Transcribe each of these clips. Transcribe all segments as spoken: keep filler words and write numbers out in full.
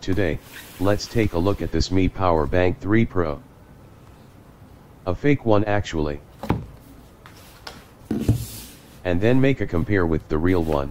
Today, let's take a look at this Mi Powerbank three Pro. A fake one actually. And then make a compare with the real one.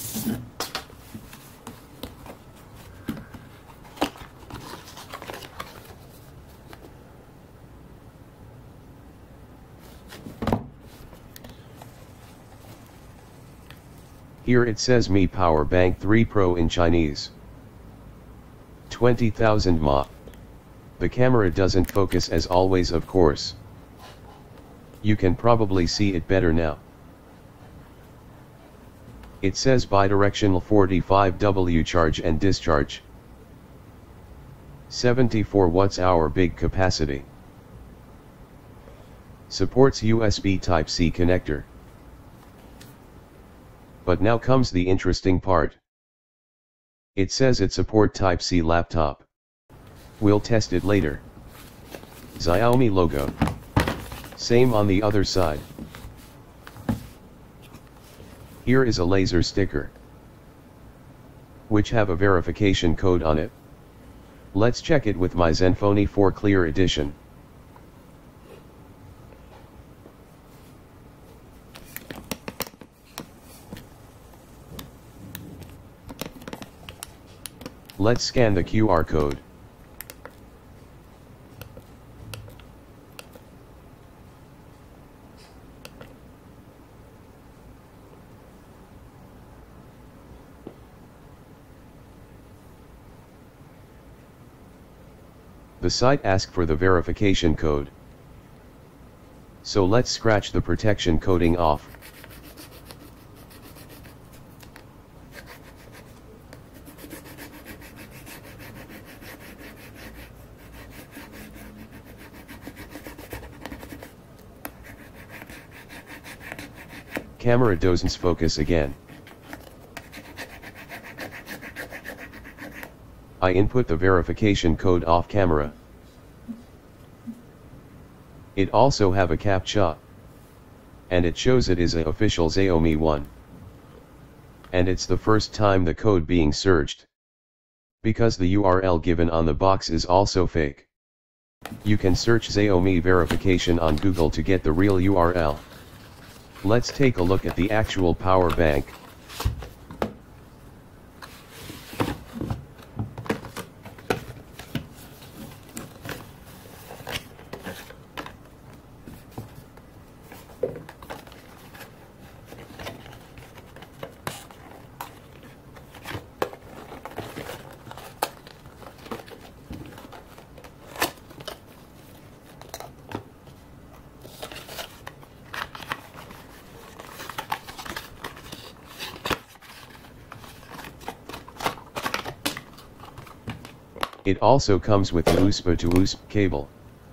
Here it says Mi Powerbank three Pro in Chinese. twenty thousand mAh. The camera doesn't focus as always, of course. You can probably see it better now. It says bidirectional forty-five watt charge and discharge. seventy-four watts hour big capacity. Supports U S B Type C connector. But now comes the interesting part. It says it support Type C laptop. We'll test it later. Xiaomi logo. Same on the other side. Here is a laser sticker, which have a verification code on it. Let's check it with my Zenfone four Clear Edition. Let's scan the Q R code. The site asks for the verification code. So let's scratch the protection coating off. Camera doesn't focus again. I input the verification code off camera. It also have a captcha. And it shows it is a official Xiaomi one. And it's the first time the code being searched. Because the U R L given on the box is also fake. You can search Xiaomi verification on Google to get the real U R L. Let's take a look at the actual power bank. It also comes with a U S B to U S B cable.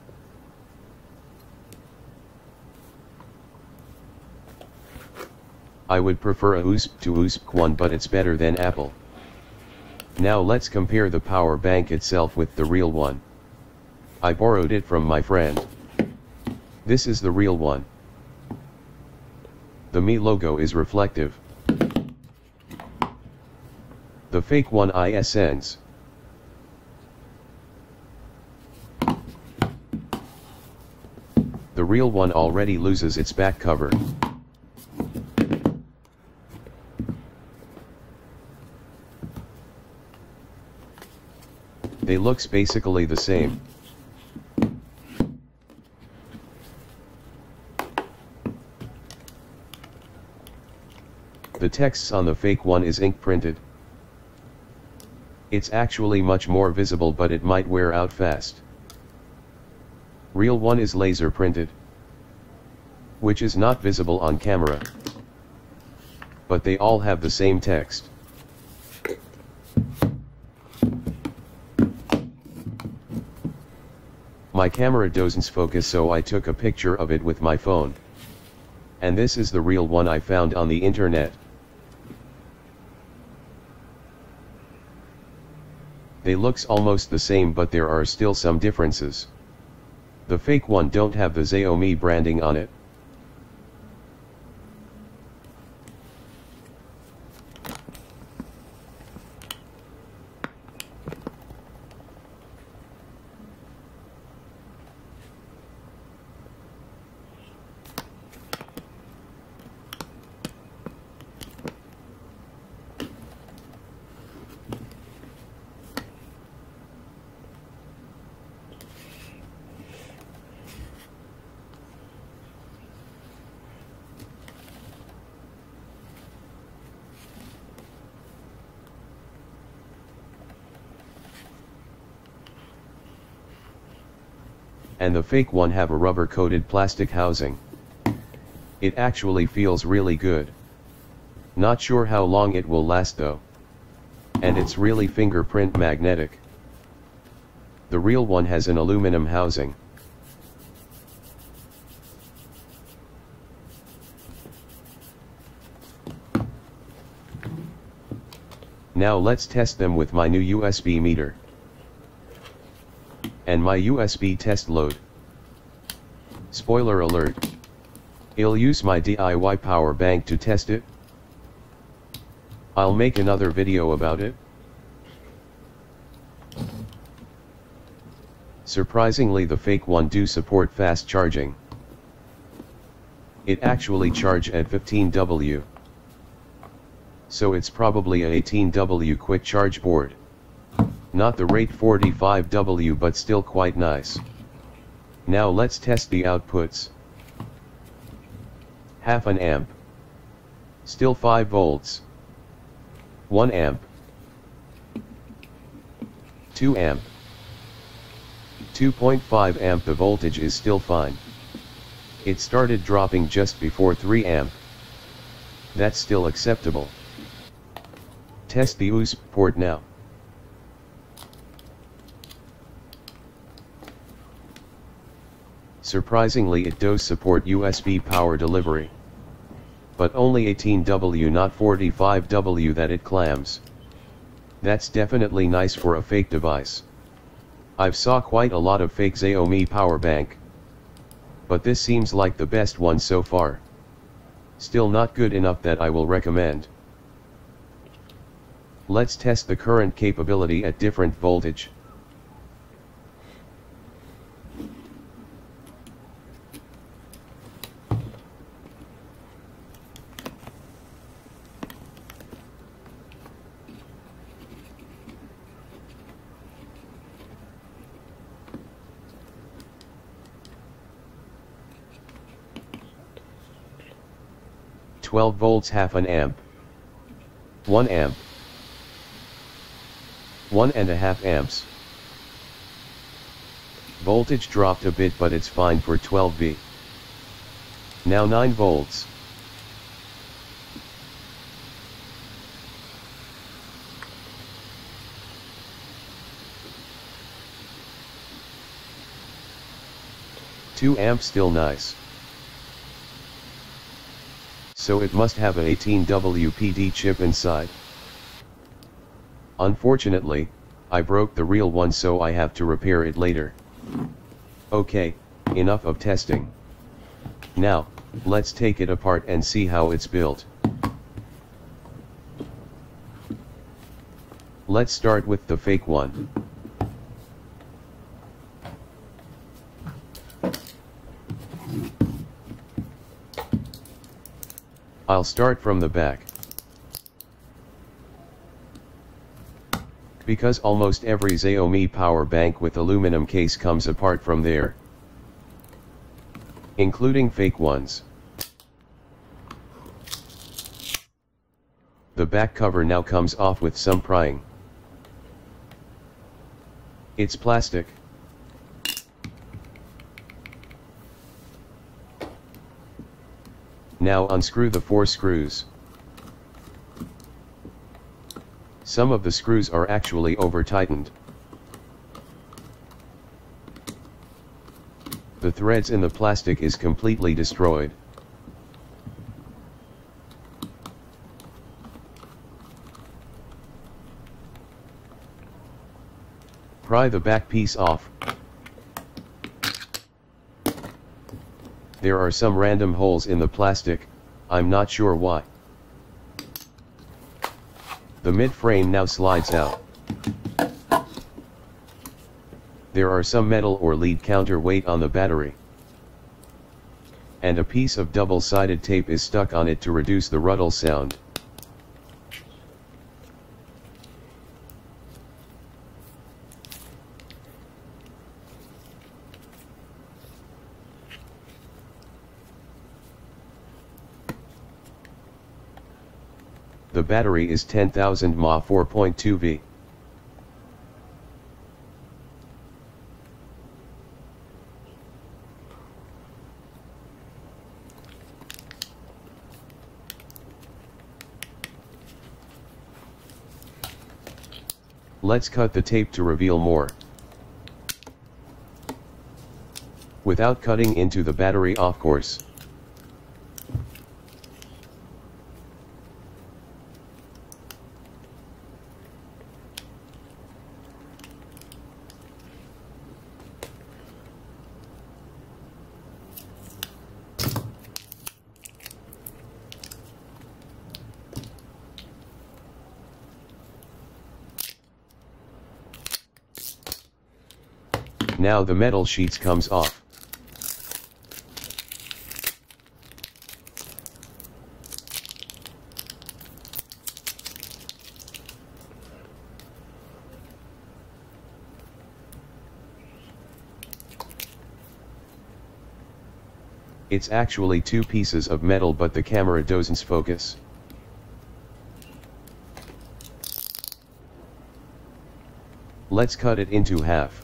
I would prefer a U S B to U S B one, but it's better than Apple. Now let's compare the power bank itself with the real one. I borrowed it from my friend. This is the real one. The Mi logo is reflective. The fake one is sense. The real one already loses its back cover. They looks basically the same. The texts on the fake one is ink printed. It's actually much more visible, but it might wear out fast. Real one is laser printed, which is not visible on camera. But they all have the same text. My camera doesn't focus, so I took a picture of it with my phone. And this is the real one I found on the internet. They looks almost the same, but there are still some differences. The fake one don't have the Xiaomi branding on it. and the fake one have a rubber-coated plastic housing. It actually feels really good. Not sure how long it will last though. And it's really fingerprint magnetic. The real one has an aluminum housing. Now let's test them with my new U S B meter and my U S B test load. Spoiler alert. I'll use my D I Y power bank to test it. I'll make another video about it. Surprisingly, the fake one do support fast charging. It actually charge at fifteen watts. So it's probably a eighteen watt quick charge board. Not the rate forty-five watts, but still quite nice. Now let's test the outputs. Half an amp. Still five volts. one amp. two amp. two point five amp. The voltage is still fine. It started dropping just before three amp. That's still acceptable. Test the U S B port now. Surprisingly, it does support U S B power delivery. But only eighteen watts, not forty-five watts that it claims. That's definitely nice for a fake device. I've saw quite a lot of fake Xiaomi power bank, but this seems like the best one so far. Still not good enough that I will recommend. Let's test the current capability at different voltage. twelve volts, half an amp. one amp. One and a half amps. Voltage dropped a bit, but it's fine for twelve volts. Now nine volts. two amps, still nice. So it must have an eighteen watt P D chip inside. Unfortunately, I broke the real one, so I have to repair it later. Okay, enough of testing. Now, let's take it apart and see how it's built. Let's start with the fake one. I'll start from the back. Because almost every Xiaomi power bank with aluminum case comes apart from there, including fake ones. The back cover now comes off with some prying. It's plastic. Now unscrew the four screws. Some of the screws are actually over-tightened. The threads in the plastic is completely destroyed. Pry the back piece off. There are some random holes in the plastic, I'm not sure why. The mid-frame now slides out. There are some metal or lead counterweight on the battery. And a piece of double-sided tape is stuck on it to reduce the rattle sound. The battery is ten thousand milliamp hours, four point two volts. Let's cut the tape to reveal more. Without cutting into the battery, of course. Now the metal sheets comes off. It's actually two pieces of metal, but the camera doesn't focus. Let's cut it into half.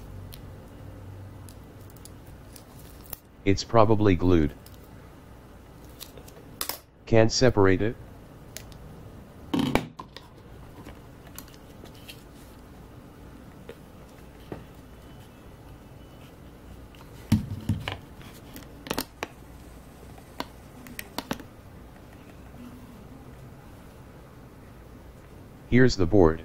It's probably glued. Can't separate it? Here's the board.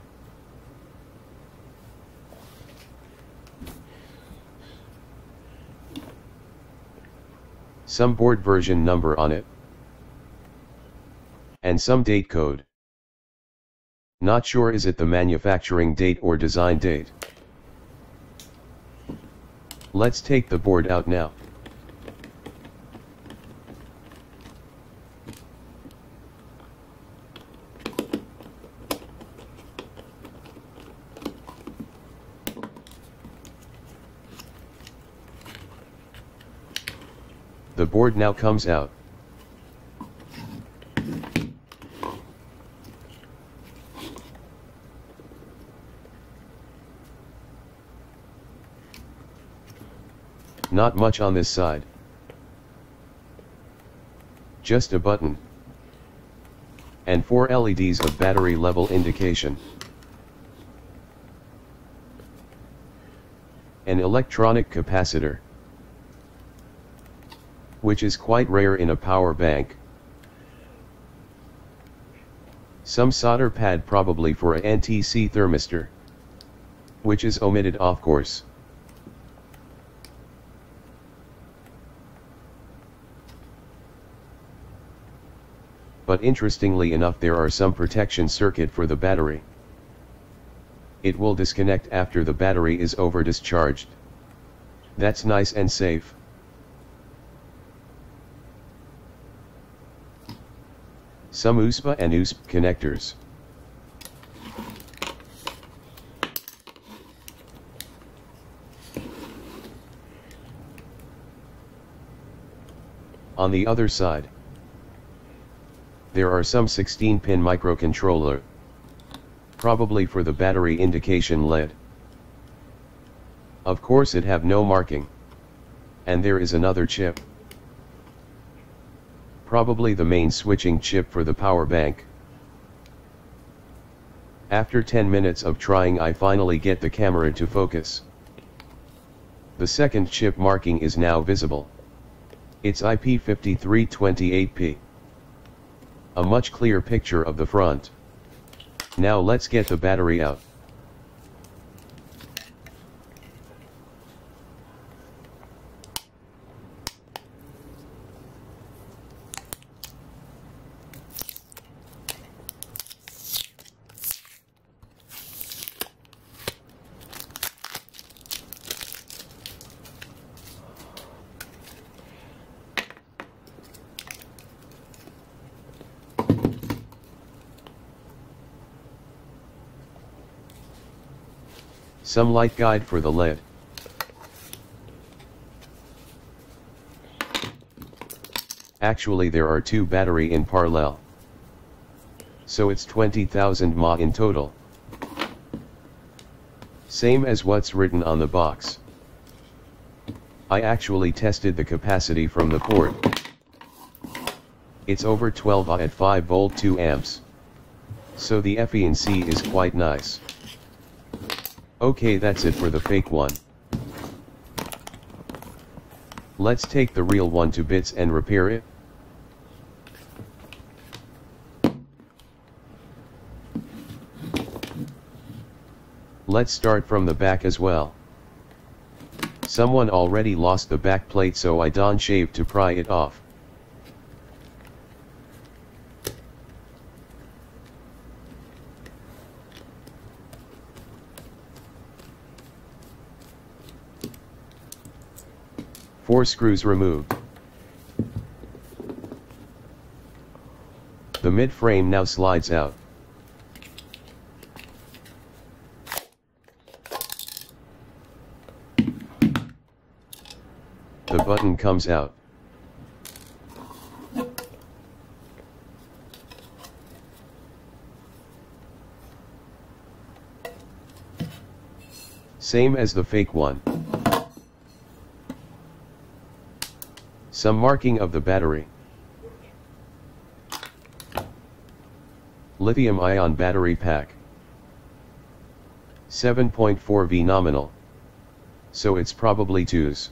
Some board version number on it. And some date code. Not sure, is it the manufacturing date or design date? Let's take the board out now. The board now comes out. Not much on this side. Just a button. And four L E Ds of battery level indication. An electronic capacitor, which is quite rare in a power bank. Some solder pad, probably for a N T C thermistor, which is omitted, of course. But interestingly enough, there are some protection circuit for the battery. It will disconnect after the battery is over discharged. That's nice and safe. Some U S B and U S B connectors. On the other side, there are some sixteen pin microcontroller, probably for the battery indication L E D. Of course it have no marking. And there is another chip, probably the main switching chip for the power bank. After ten minutes of trying, I finally get the camera to focus. The second chip marking is now visible. It's I P fifty-three twenty-eight P. A much clearer picture of the front. Now let's get the battery out. Some light guide for the L E D. Actually there are two battery in parallel. So it's twenty thousand milliamp hours in total. Same as what's written on the box. I actually tested the capacity from the port. It's over twelve watts at five volt two amps. So the efficiency is quite nice. Okay, that's it for the fake one. Let's take the real one to bits and repair it. Let's start from the back as well. Someone already lost the back plate, so I done shaved to pry it off. Four screws removed. The mid frame now slides out. The button comes out. Same as the fake one. Some marking of the battery. Lithium ion battery pack. seven point four volt nominal. So it's probably twos.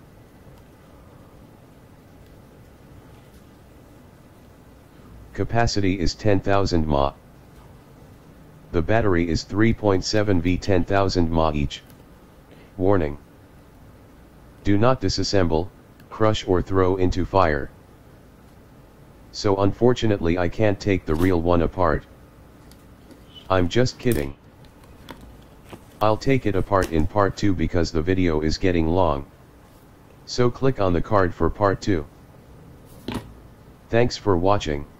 Capacity is ten thousand milliamp hours. The battery is three point seven volts, ten thousand milliamp hours each. Warning. Do not disassemble, crush or throw into fire. So unfortunately I can't take the real one apart. I'm just kidding. I'll take it apart in part two because the video is getting long. So click on the card for part two. Thanks for watching.